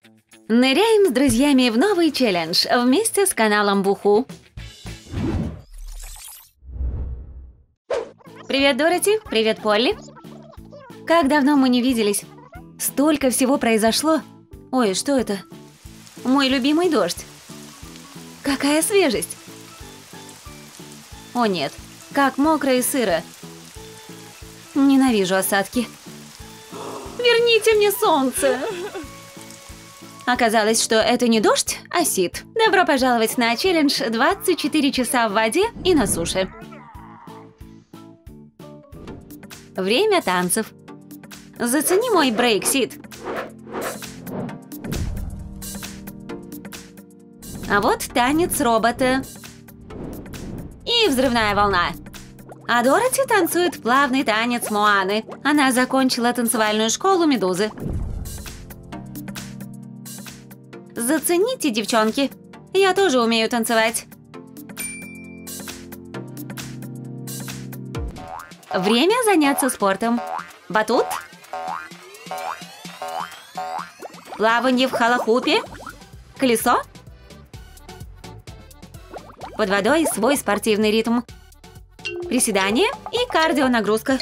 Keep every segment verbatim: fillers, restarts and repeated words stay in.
Ныряем с друзьями в новый челлендж вместе с каналом Буху. Привет, Дороти. Привет, Полли. Как давно мы не виделись. Столько всего произошло. Ой, что это? Мой любимый дождь. Какая свежесть. О нет, как мокро и сыро. Ненавижу осадки. Верните мне солнце. Оказалось, что это не дождь, а сит. Добро пожаловать на челлендж двадцать четыре часа в воде и на суше. Время танцев. Зацени мой брейк, Сид. А вот танец робота. И взрывная волна. А Дороти танцует плавный танец Моаны. Она закончила танцевальную школу Медузы. Зацените, девчонки. Я тоже умею танцевать. Время заняться спортом. Батут. Плавание в халахупе. Колесо. Под водой свой спортивный ритм. Приседание и кардионагрузка.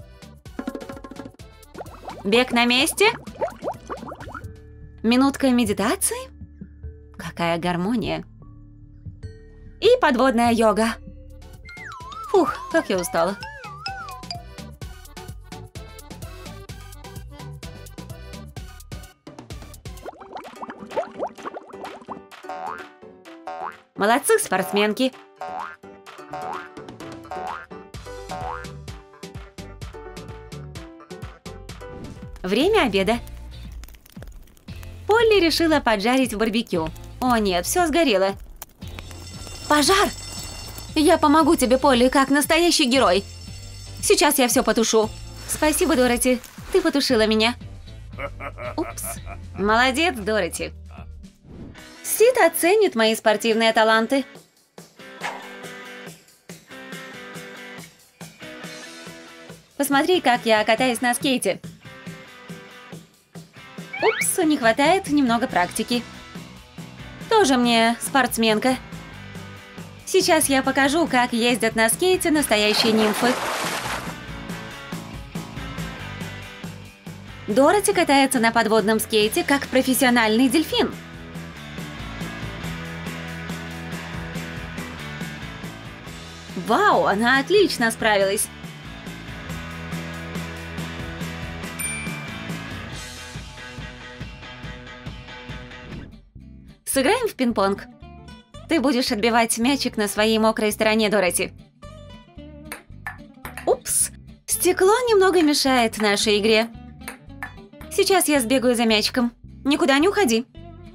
Бег на месте. Минутка медитации. Какая гармония. И подводная йога. Фух, как я устала. Молодцы, спортсменки. Время обеда. Полли решила поджарить барбекю. О нет, все сгорело. Пожар! Я помогу тебе, Полли, как настоящий герой. Сейчас я все потушу. Спасибо, Дороти. Ты потушила меня. Упс. Молодец, Дороти. Сид оценит мои спортивные таланты. Посмотри, как я катаюсь на скейте. Упс, не хватает немного практики. Тоже мне спортсменка. Сейчас я покажу, как ездят на скейте настоящие нимфы. Дороти катается на подводном скейте, как профессиональный дельфин. Вау, она отлично справилась. Сыграем в пинг-понг. Ты будешь отбивать мячик на своей мокрой стороне, Дороти. Упс, стекло немного мешает нашей игре. Сейчас я сбегаю за мячиком. Никуда не уходи.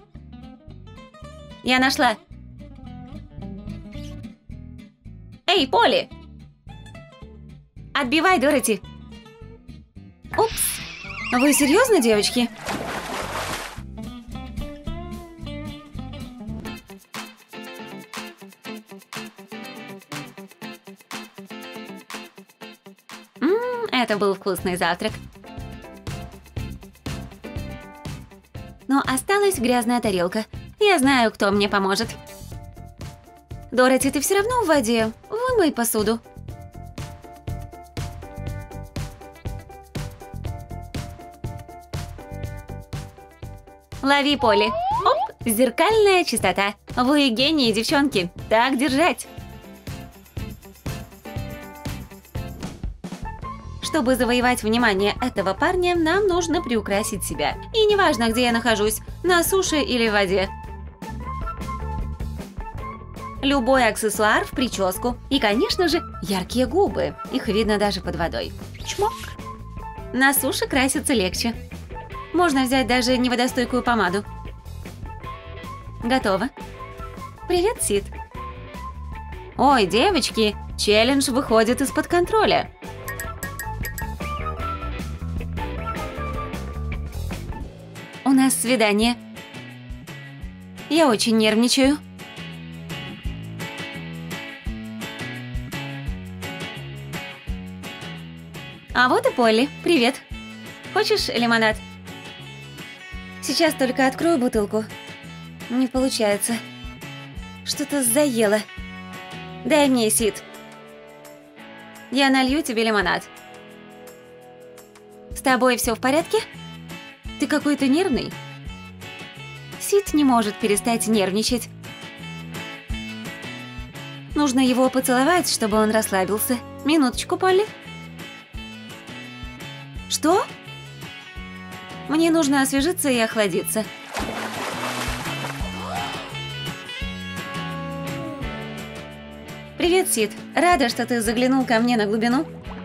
Я нашла. Эй, Полли! Отбивай, Дороти. Упс. Вы серьезно, девочки? Ммм, это был вкусный завтрак. Но осталась грязная тарелка. Я знаю, кто мне поможет. Дороти, ты все равно в воде. Вымой посуду. Лови, Полли. Оп, зеркальная чистота. Вы гении, девчонки. Так держать. Чтобы завоевать внимание этого парня, нам нужно приукрасить себя. И неважно, где я нахожусь, на суше или в воде. Любой аксессуар в прическу. И, конечно же, яркие губы. Их видно даже под водой. Чмок. На суше краситься легче. Можно взять даже неводостойкую помаду. Готово. Привет, Сид. Ой, девочки, челлендж выходит из-под контроля. У нас свидание. Я очень нервничаю. А вот и Полли. Привет. Хочешь лимонад? Сейчас только открою бутылку. Не получается. Что-то заело. Дай мне, Сид. Я налью тебе лимонад. С тобой все в порядке? Ты какой-то нервный? Сид не может перестать нервничать. Нужно его поцеловать, чтобы он расслабился. Минуточку, Полли. Что? Мне нужно освежиться и охладиться. Привет, Сид. Рада, что ты заглянул ко мне на глубину.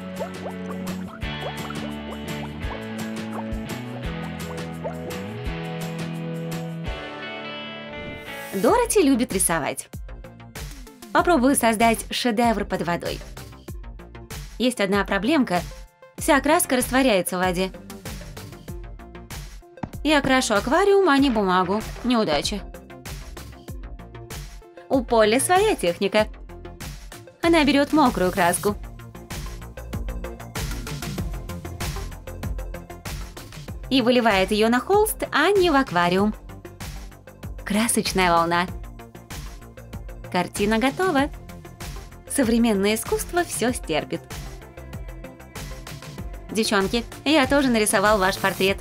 Дороти любит рисовать. Попробую создать шедевр под водой. Есть одна проблемка. Вся краска растворяется в воде. Я крашу аквариум, а не бумагу. Неудача. У Полли своя техника. Она берет мокрую краску. И выливает ее на холст, а не в аквариум. Красочная волна. Картина готова. Современное искусство все стерпит. Девчонки, я тоже нарисовал ваш портрет.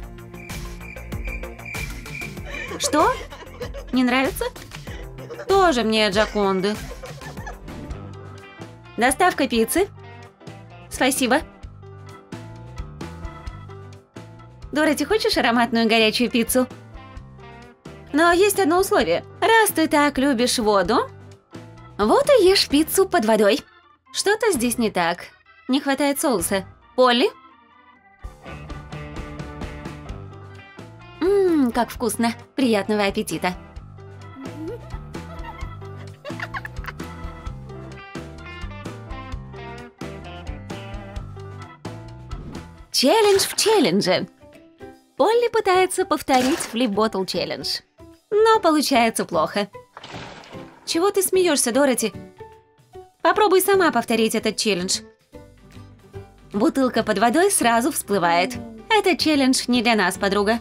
Что? Не нравится? Тоже мне Джаконды. Доставка пиццы. Спасибо. Дороти, хочешь ароматную горячую пиццу? Но есть одно условие. Раз ты так любишь воду, вот и ешь пиццу под водой. Что-то здесь не так. Не хватает соуса. Полли? Ммм, как вкусно. Приятного аппетита. Челлендж в челлендже. Полли пытается повторить флип-боттл челлендж. Но получается плохо. Чего ты смеешься, Дороти? Попробуй сама повторить этот челлендж. Бутылка под водой сразу всплывает. Этот челлендж не для нас, подруга.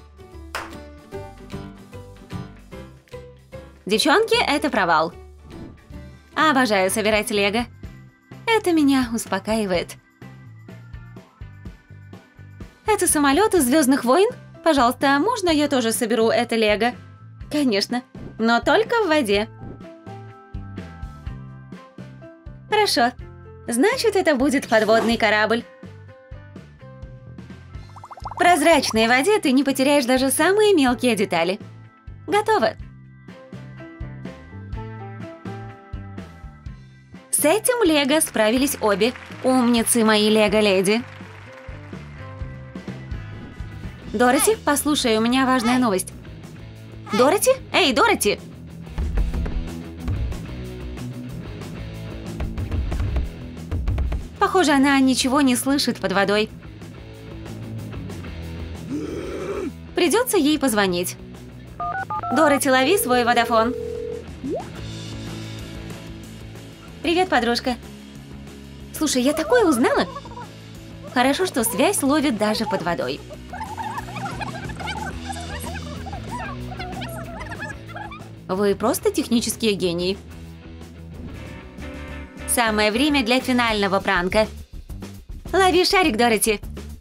Девчонки, это провал. Обожаю собирать лего. Это меня успокаивает. Это самолет из «Звездных войн»? Пожалуйста, можно я тоже соберу это лего? Конечно, но только в воде. Хорошо. Значит, это будет подводный корабль. В прозрачной воде ты не потеряешь даже самые мелкие детали. Готово. С этим лего справились обе. Умницы мои лего-леди. Дороти, послушай, у меня важная новость. Дороти? Эй, Дороти! Похоже, она ничего не слышит под водой. Придется ей позвонить. Дороти, лови свой водофон. Привет, подружка. Слушай, я такое узнала. Хорошо, что связь ловит даже под водой. Вы просто технические гении. Самое время для финального пранка. Лови шарик, Дороти.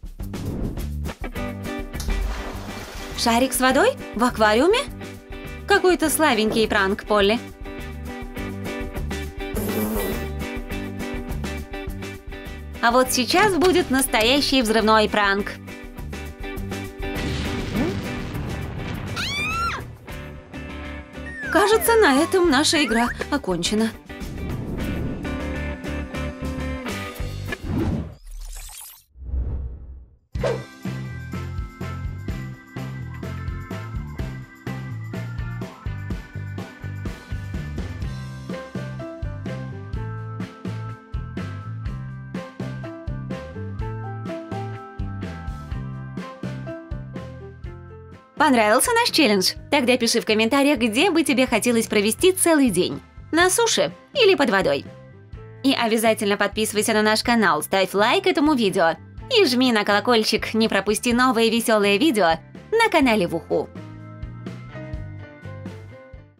Шарик с водой? В аквариуме? Какой-то слабенький пранк, Полли. А вот сейчас будет настоящий взрывной пранк. Кажется, на этом наша игра окончена. Понравился наш челлендж? Тогда пиши в комментариях, где бы тебе хотелось провести целый день. На суше или под водой. И обязательно подписывайся на наш канал, ставь лайк этому видео и жми на колокольчик, не пропусти новые веселые видео на канале Вуху.